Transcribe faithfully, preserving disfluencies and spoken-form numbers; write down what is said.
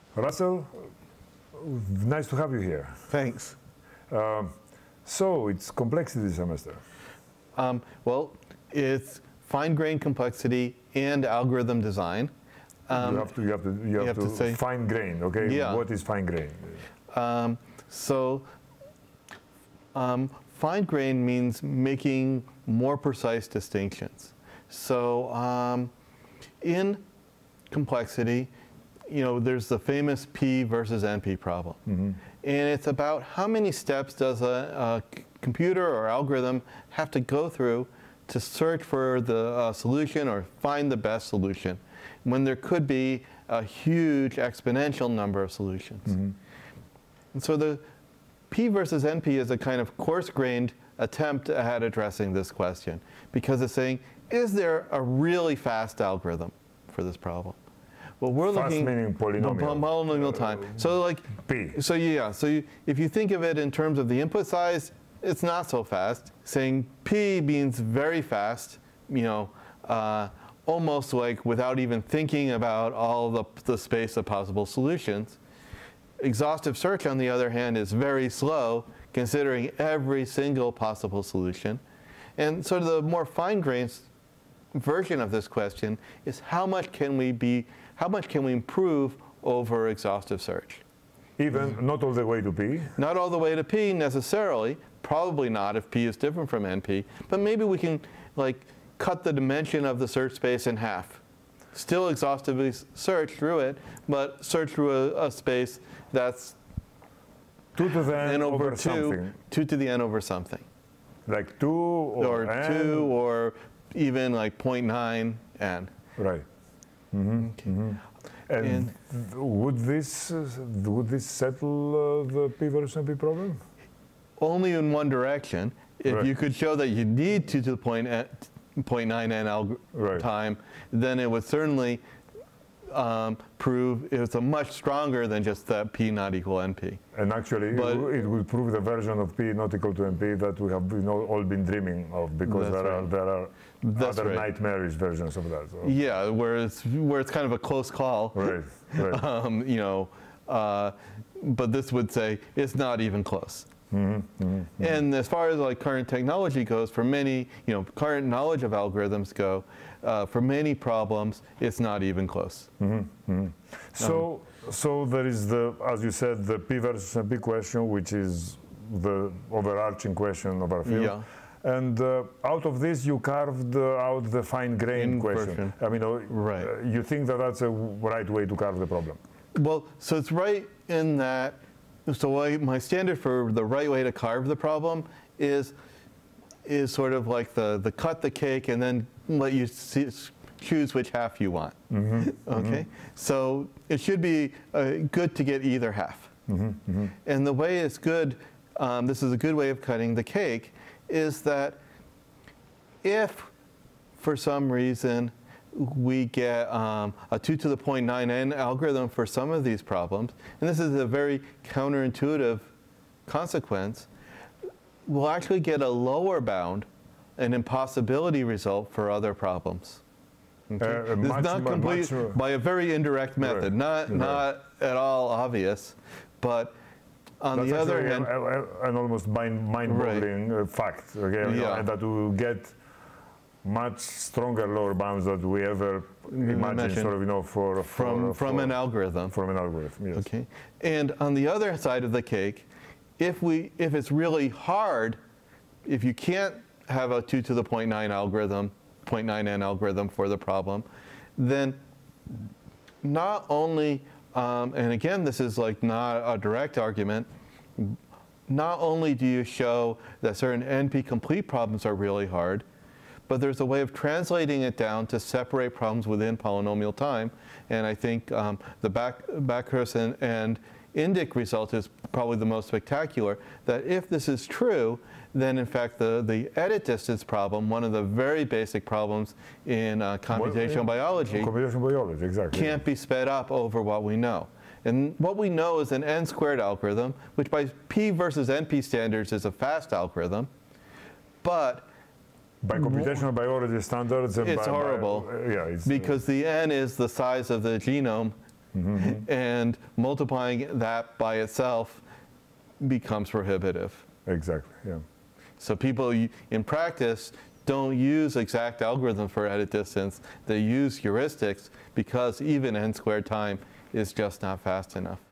Russell, nice to have you here. Thanks. Um, so, it's complexity semester. Um, well, it's fine-grained complexity and algorithm design. Um, you have to, you have to, you have you have to, to say, fine-grained, okay? Yeah. What is fine-grained? Um, so, um, fine-grained means making more precise distinctions. So, um, in complexity, you know, there's the famous P versus N P problem. Mm-hmm. And it's about how many steps does a, a computer or algorithm have to go through to search for the uh, solution or find the best solution, when there could be a huge exponential number of solutions. Mm-hmm. And so the P versus N P is a kind of coarse-grained attempt at addressing this question, because it's saying, is there a really fast algorithm for this problem? Well, we're fast looking meaning polynomial. polynomial time. So like P. So yeah. So you, if you think of it in terms of the input size, it's not so fast. Saying P means very fast. You know, uh, almost like without even thinking about all the the space of possible solutions. Exhaustive search, on the other hand, is very slow, considering every single possible solution. And sort of the more fine-grained version of this question is how much can we be, how much can we improve over exhaustive search? Even mm-hmm. not all the way to P? Not all the way to P necessarily. Probably not if P is different from N P. But maybe we can like cut the dimension of the search space in half. Still exhaustively search through it, but search through a, a space that's two to the n over, over two, something. two to the n over something. Like two or, or n. two or even like zero point nine n. Right. Mm-hmm. Okay. Mm-hmm. And, and would this uh, would this settle uh, the P versus N P problem? Only in one direction. If right. you could show that you need two to the point zero point nine n right. time, then it would certainly um, prove it's a much stronger than just that P not equal N P. And actually, but it, it would prove the version of P not equal to N P that we have you know, all been dreaming of, because there right. are there are That's other right. nightmarish versions of that. So. Yeah, where it's where it's kind of a close call. Right. Right. um, you know, uh, but this would say it's not even close. Mm-hmm, mm-hmm. And as far as like current technology goes, for many, you know, current knowledge of algorithms go, uh, for many problems, it's not even close. Mm-hmm, mm-hmm. So, um, so there is the, as you said, the P versus N P question, which is the overarching question of our field. Yeah. And uh, out of this, you carved uh, out the fine-grained question. Version. I mean, uh, right. uh, you think that that's a right way to carve the problem? Well, so it's right in that. So I, my standard for the right way to carve the problem is is sort of like the, the cut the cake and then let you see, choose which half you want. Mm-hmm, okay? Mm-hmm. So it should be uh, good to get either half. Mm-hmm, mm-hmm. And the way it's good, um, this is a good way of cutting the cake, is that if for some reason we get um, a two to the zero point nine n algorithm for some of these problems, and this is a very counterintuitive consequence, we'll actually get a lower bound, an impossibility result for other problems. Okay? Uh, this much, is not complete much, uh, by a very indirect method, right, not, right. not at all obvious, but on That's the other hand, a, a, an almost mind-boggling right. uh, fact, okay? Yeah. And that will get much stronger lower bounds that we ever imagined, sort of, you know, for, from for, from for, an algorithm. From an algorithm, yes. Okay, and on the other side of the cake, if we if it's really hard, if you can't have a two to the zero point nine algorithm, zero point nine n algorithm for the problem, then not only um, and again, this is like not a direct argument. Not only do you show that certain N P complete problems are really hard, but there's a way of translating it down to separate problems within polynomial time. And I think um, the back, Backhurst and, and Indic result is probably the most spectacular, that if this is true, then in fact the, the edit distance problem, one of the very basic problems in uh, computational well, biology, computational biology, exactly. can't be sped up over what we know. And what we know is an n squared algorithm, which by P versus N P standards is a fast algorithm, but by computational biology standards, and it's by, horrible. By, uh, yeah, it's, because uh, the n is the size of the genome Mm-hmm. And multiplying that by itself becomes prohibitive. Exactly, yeah. So people in practice don't use exact algorithms for edit distance. They use heuristics because even n squared time is just not fast enough.